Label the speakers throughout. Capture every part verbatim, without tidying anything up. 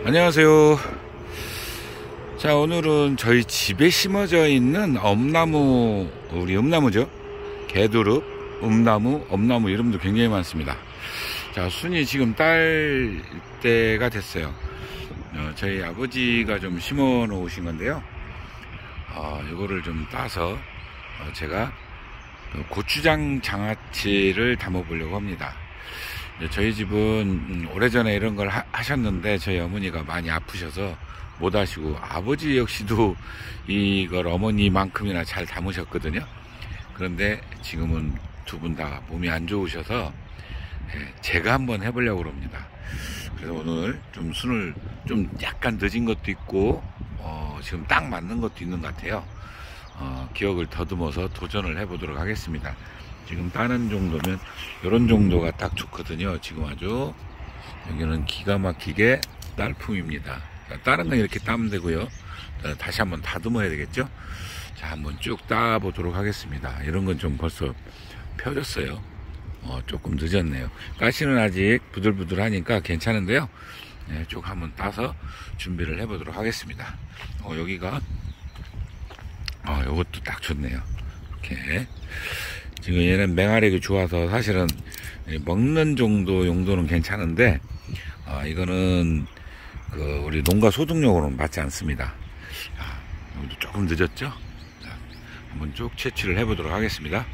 Speaker 1: 안녕하세요. 자, 오늘은 저희 집에 심어져 있는 엄나무, 우리 엄나무죠. 개두릅, 엄나무, 엄나무 이름도 굉장히 많습니다. 자, 순이 지금 딸 때가 됐어요. 어, 저희 아버지가 좀 심어 놓으신 건데요. 어, 이거를 좀 따서 어, 제가 고추장 장아찌를 담아 보려고 합니다. 저희 집은 오래전에 이런 걸 하, 하셨는데 저희 어머니가 많이 아프셔서 못 하시고, 아버지 역시도 이걸 어머니만큼이나 잘 담으셨거든요. 그런데 지금은 두 분 다 몸이 안 좋으셔서 제가 한번 해보려고 합니다. 그래서 오늘 좀 순을 좀 약간 늦은 것도 있고 어, 지금 딱 맞는 것도 있는 것 같아요. 어, 기억을 더듬어서 도전을 해보도록 하겠습니다. 지금 따는 정도면 이런 정도가 딱 좋거든요. 지금 아주 여기는 기가 막히게 딸품입니다. 다른 건 이렇게 따면 되고요. 다시 한번 다듬어야 되겠죠. 자, 한번 쭉 따보도록 하겠습니다. 이런 건 좀 벌써 펴졌어요. 어, 조금 늦었네요. 가시는 아직 부들부들하니까 괜찮은데요. 네, 쭉 한번 따서 준비를 해보도록 하겠습니다. 어, 여기가 어, 요것도 딱 좋네요. 이렇게 지금 얘는 맹활액이 좋아서 사실은 먹는 정도 용도는 괜찮은데 어, 이거는 그 우리 농가 소득용으로는 맞지 않습니다. 자, 여기도 조금 늦었죠. 자, 한번 쭉 채취를 해보도록 하겠습니다.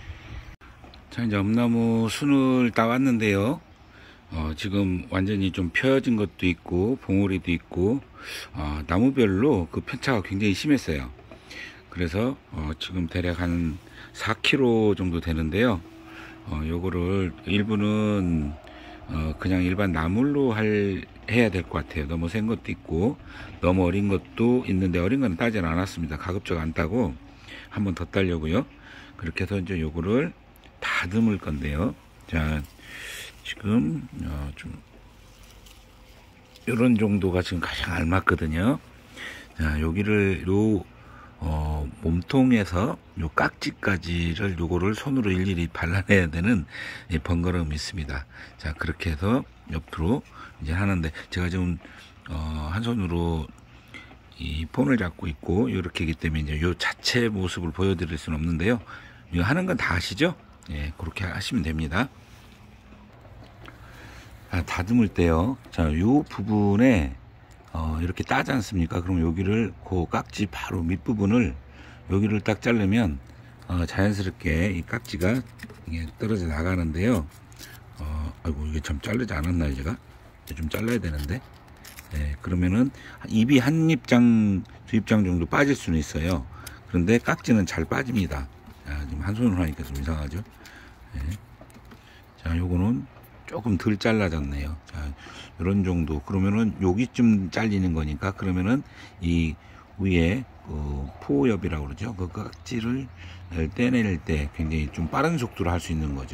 Speaker 1: 자, 이제 엄나무 순을 따왔는데요. 어, 지금 완전히 좀 펴진 것도 있고 봉우리도 있고 어, 나무별로 그 편차가 굉장히 심했어요. 그래서 어, 지금 대략 한 사 킬로그램 정도 되는데요. 어, 요거를 일부는 어, 그냥 일반 나물로 할, 해야 될 것 같아요. 너무 센 것도 있고 너무 어린 것도 있는데, 어린 건 따지는 않았습니다. 가급적 안 따고 한 번 더 따려고요. 그렇게 해서 이제 요거를 다듬을 건데요. 자, 지금 어, 좀 요런 정도가 지금 가장 알맞거든요. 자, 여기를 요 어, 몸통에서 요 깍지까지를 요거를 손으로 일일이 발라내야 되는 이 번거로움이 있습니다. 자, 그렇게 해서 옆으로 이제 하는데, 제가 지금 어, 한 손으로 이 폰을 잡고 있고 이렇게이기 때문에 이제 요 자체 모습을 보여드릴 수는 없는데요. 이거 하는 건 다 아시죠? 예, 그렇게 하시면 됩니다. 아, 다듬을 때요. 자, 요 부분에 어, 이렇게 따지 않습니까? 그럼 여기를 그 깍지 바로 밑부분을 여기를 딱 자르면 어, 자연스럽게 이 깍지가 이게 떨어져 나가는데요. 어, 아이고, 이게 참 자르지 않았나요, 제가? 좀 잘라야 되는데. 네, 그러면은 입이 한 입장, 두 입장 정도 빠질 수는 있어요. 그런데 깍지는 잘 빠집니다. 자, 지금 한 손으로 하니까 좀 이상하죠? 네. 자, 요거는 조금 덜 잘라졌네요. 자, 이런 정도. 그러면은 여기쯤 잘리는 거니까, 그러면은 이 위에 그 포엽이라고 그러죠. 그 깍지를 떼낼 때 굉장히 좀 빠른 속도로 할 수 있는 거죠.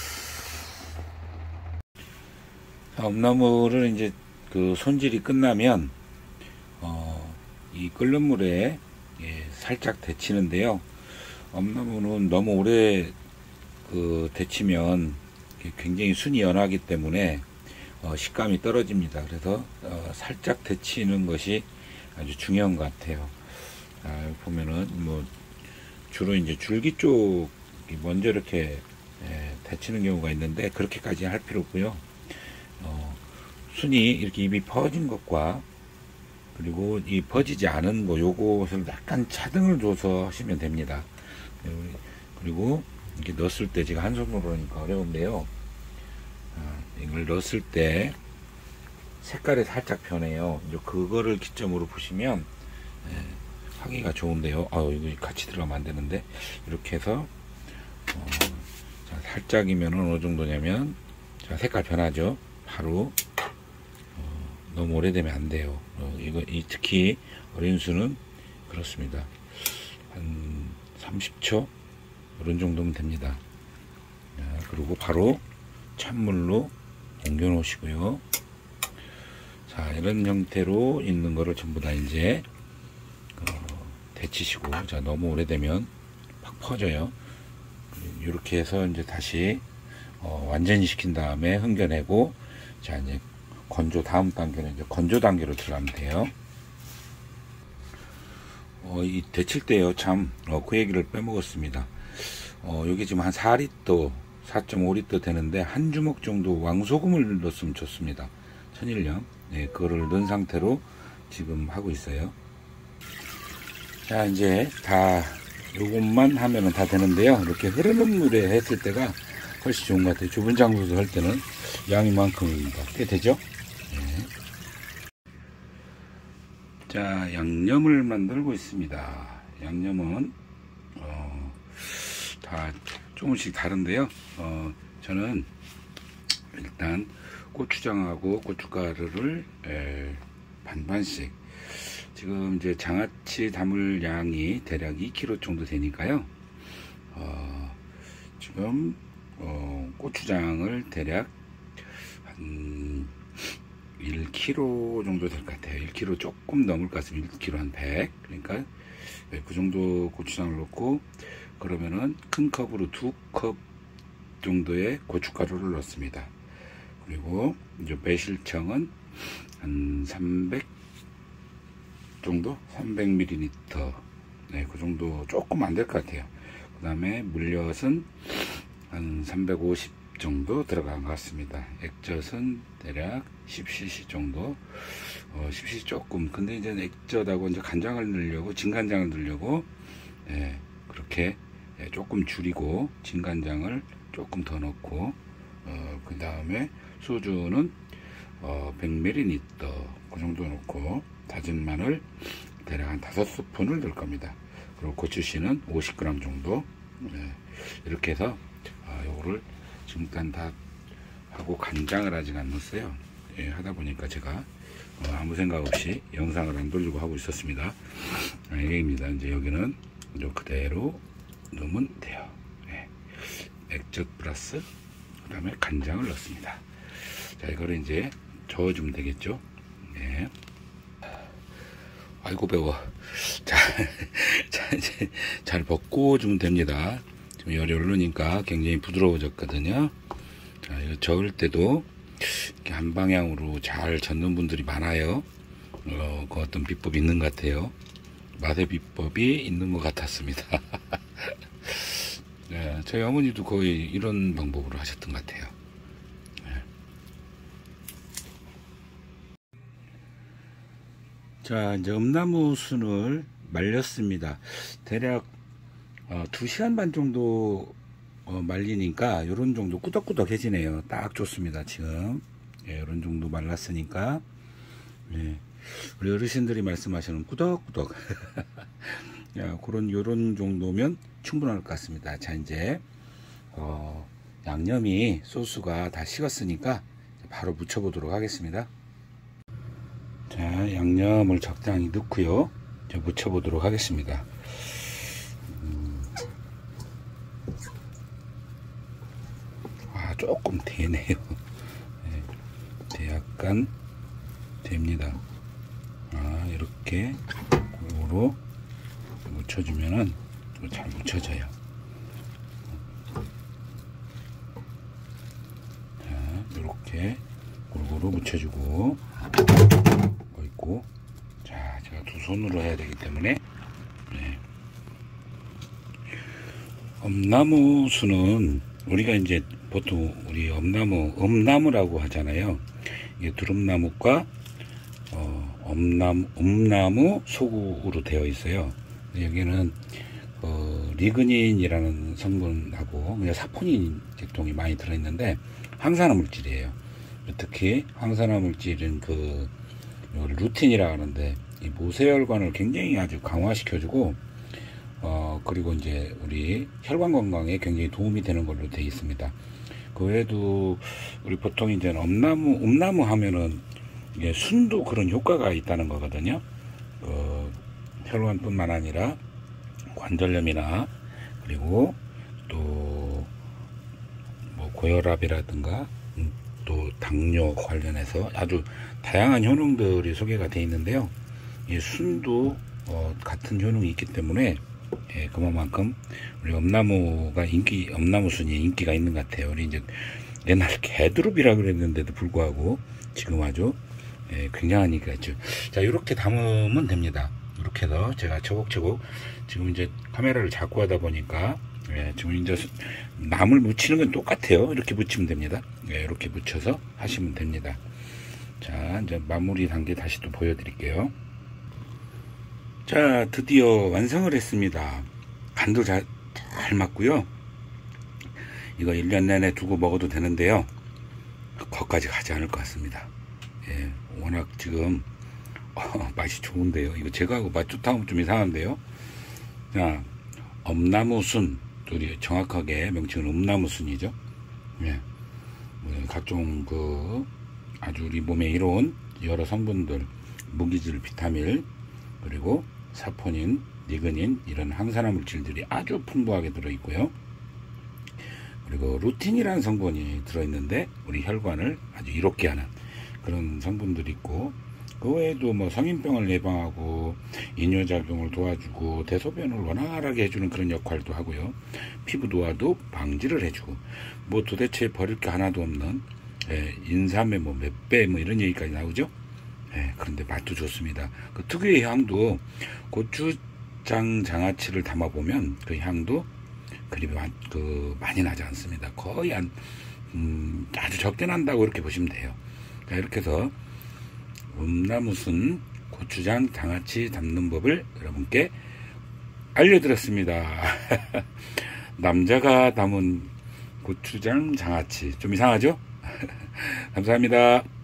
Speaker 1: 자, 엄나무를 이제 그 손질이 끝나면 어, 이 끓는 물에 예, 살짝 데치는데요. 엄나무는 너무 오래 그 데치면 굉장히 순이 연하기 때문에 어, 식감이 떨어집니다. 그래서 어, 살짝 데치는 것이 아주 중요한 것 같아요. 아, 보면은 뭐 주로 이제 줄기 쪽이 먼저 이렇게 예, 데치는 경우가 있는데, 그렇게까지 할 필요 없고요. 어, 순이 이렇게 입이 퍼진 것과 그리고 이 퍼지지 않은 거, 요것을 약간 차등을 줘서 하시면 됩니다. 그리고 이렇게 넣었을 때, 제가 한 손으로 하니까 어려운데요. 이걸 넣었을 때 색깔이 살짝 변해요. 이제 그거를 기점으로 보시면 예, 하기가 좋은데요. 아, 이거 같이 들어가면 안 되는데, 이렇게 해서 어, 자, 살짝이면 어느 정도냐면, 자, 색깔 변하죠. 바로 어, 너무 오래되면 안 돼요. 어, 이거 이, 특히 어린 수는 그렇습니다. 한 삼십 초 이런 정도면 됩니다. 자, 그리고 바로 찬물로 옮겨 놓으시고요. 자, 이런 형태로 있는 거를 전부 다 이제 어, 데치시고, 자, 너무 오래되면 팍 퍼져요. 이렇게 해서 이제 다시 어, 완전히 식힌 다음에 흥겨내고, 자, 이제 건조 다음 단계는 이제 건조 단계로 들어가면 돼요. 어, 이 데칠 때요, 참, 어, 그 얘기를 빼먹었습니다. 어, 여기 지금 한 사 리터, 사 점 오 리터 되는데, 한 주먹 정도 왕소금을 넣었으면 좋습니다. 천일염. 네, 그거를 넣은 상태로 지금 하고 있어요. 자, 이제 다, 요것만 하면은 다 되는데요. 이렇게 흐르는 물에 했을 때가 훨씬 좋은 것 같아요. 좁은 장소에서 할 때는 양이 만큼입니다. 꽤 되죠? 네. 자, 양념을 만들고 있습니다. 양념은 어, 다 조금씩 다른데요. 어, 저는 일단 고추장하고 고춧가루를 에, 반반씩, 지금 이제 장아찌 담을 양이 대략 이 킬로그램 정도 되니까요. 어, 지금 어, 고추장을 대략 한 일 킬로그램 정도 될 것 같아요. 일 킬로그램 조금 넘을 것 같습니다. 일 킬로그램 한 백. 그러니까 그 정도 고추장을 넣고, 그러면은 큰 컵으로 두 컵 정도의 고춧가루를 넣습니다. 그리고 이제 매실청은 한 삼백 정도? 삼백 밀리리터. 네, 그 정도 조금 안 될 것 같아요. 그 다음에 물엿은 한 삼백오십 정도 들어간 것 같습니다. 액젓은 대략 십 씨씨 정도. 어, 십 씨씨 조금. 근데 이제 액젓하고 이제 간장을 넣으려고, 진간장을 넣으려고, 예, 그렇게 예, 조금 줄이고, 진간장을 조금 더 넣고, 어, 그 다음에 소주는 어, 백 밀리리터 그 정도 넣고, 다진 마늘 대략 한 다섯 스푼을 넣을 겁니다. 그리고 고추씨는 오십 그램 정도. 예, 이렇게 해서 어, 요거를 지금까지 다 하고, 간장을 아직 안 넣었어요. 예, 하다 보니까 제가 어, 아무 생각 없이 영상을 안 돌리고 하고 있었습니다. 아, 이게입니다. 이제 여기는 요 그대로 넣으면 돼요. 예, 액젓 플러스 그 다음에 간장을 넣습니다. 자, 이거를 이제 저어주면 되겠죠. 예. 아이고 배워. 자, 자 이제 잘 볶아주면 됩니다. 지금 열이 오르니까 굉장히 부드러워졌거든요. 자, 이거 저을 때도 이렇게 한 방향으로 잘 젓는 분들이 많아요. 어, 그 어떤 비법이 있는 것 같아요. 맛의 비법이 있는 것 같았습니다. 네, 저희 어머니도 거의 이런 방법으로 하셨던 것 같아요. 네. 자, 이제 엄나무 순을 말렸습니다. 대략 어, 두 시간 반 정도 어, 말리니까 요런 정도 꾸덕꾸덕해지네요. 딱 좋습니다. 지금 예, 요런 정도 말랐으니까 예, 우리 어르신들이 말씀하시는 꾸덕꾸덕 야, 그런 요런 정도면 충분할 것 같습니다. 자, 이제 어, 양념이 소스가 다 식었으니까 바로 묻혀 보도록 하겠습니다. 자, 양념을 적당히 넣고요, 이제 묻혀 보도록 하겠습니다. 조금 되네요. 네, 약간 됩니다. 아, 이렇게 골고루 묻혀주면은 잘 묻혀져요. 자, 이렇게 골고루 묻혀주고 있고, 자, 제가 두 손으로 해야 되기 때문에 네. 엄나무 순은 우리가 이제 보통 우리 엄나무, 엄나무라고 하잖아요. 이게 두릅나무과 어, 엄나무, 엄나무 소구로 되어 있어요. 여기는 어, 리그닌이라는 성분하고 그냥 사포닌 제품이 많이 들어있는데 항산화 물질이에요. 특히 항산화 물질은 그 루틴이라 하는데 이 모세혈관을 굉장히 아주 강화시켜주고, 어, 그리고 이제 우리 혈관 건강에 굉장히 도움이 되는 걸로 되어 있습니다. 그 외에도 우리 보통 이제 엄나무, 음나무 하면은 이게 순도 그런 효과가 있다는 거거든요. 그 혈관뿐만 아니라 관절염이나 그리고 또 뭐 고혈압이라든가 또 당뇨 관련해서 아주 다양한 효능들이 소개가 되어 있는데요. 이 순도 어, 같은 효능이 있기 때문에 예, 그만큼 우리 엄나무가 인기, 엄나무 순이 인기가 있는 것 같아요. 우리 이제 옛날 개두릅이라 그랬는데도 불구하고 지금 아주 예, 굉장한 얘기가 있죠. 자, 이렇게 담으면 됩니다. 이렇게 해서 제가 차곡차곡 지금 이제 카메라를 잡고 하다 보니까 예, 지금 이제 나물 묻히는 건 똑같아요. 이렇게 묻히면 됩니다. 예, 이렇게 묻혀서 하시면 됩니다. 자, 이제 마무리 단계 다시 또 보여드릴게요. 자, 드디어 완성을 했습니다. 간도 잘, 잘 맞고요. 이거 일 년 내내 두고 먹어도 되는데요. 거기까지 가지 않을 것 같습니다. 예, 워낙 지금 어, 맛이 좋은데요. 이거 제가 하고 맛 좋다 하면 좀 이상한데요. 자, 엄나무순, 우리 정확하게 명칭은 음나무순이죠. 예, 각종 그 아주 우리 몸에 이로운 여러 성분들, 무기질, 비타민, 그리고 사포닌, 니그닌 이런 항산화 물질들이 아주 풍부하게 들어있고요. 그리고 루틴이라는 성분이 들어있는데 우리 혈관을 아주 이롭게 하는 그런 성분들이 있고, 그 외에도 뭐 성인병을 예방하고 이뇨작용을 도와주고 대소변을 원활하게 해주는 그런 역할도 하고요. 피부 노화도 방지를 해주고, 뭐 도대체 버릴 게 하나도 없는 예, 인삼의 뭐 몇 배 뭐 이런 얘기까지 나오죠. 예, 그런데 맛도 좋습니다. 그 특유의 향도 고추장 장아찌를 담아보면 그 향도 그리 그 많이 나지 않습니다. 거의 한 음, 아주 적게 난다고 이렇게 보시면 돼요. 자, 이렇게 해서 음나무순 고추장 장아찌 담는 법을 여러분께 알려드렸습니다. 남자가 담은 고추장 장아찌 좀 이상하죠? 감사합니다.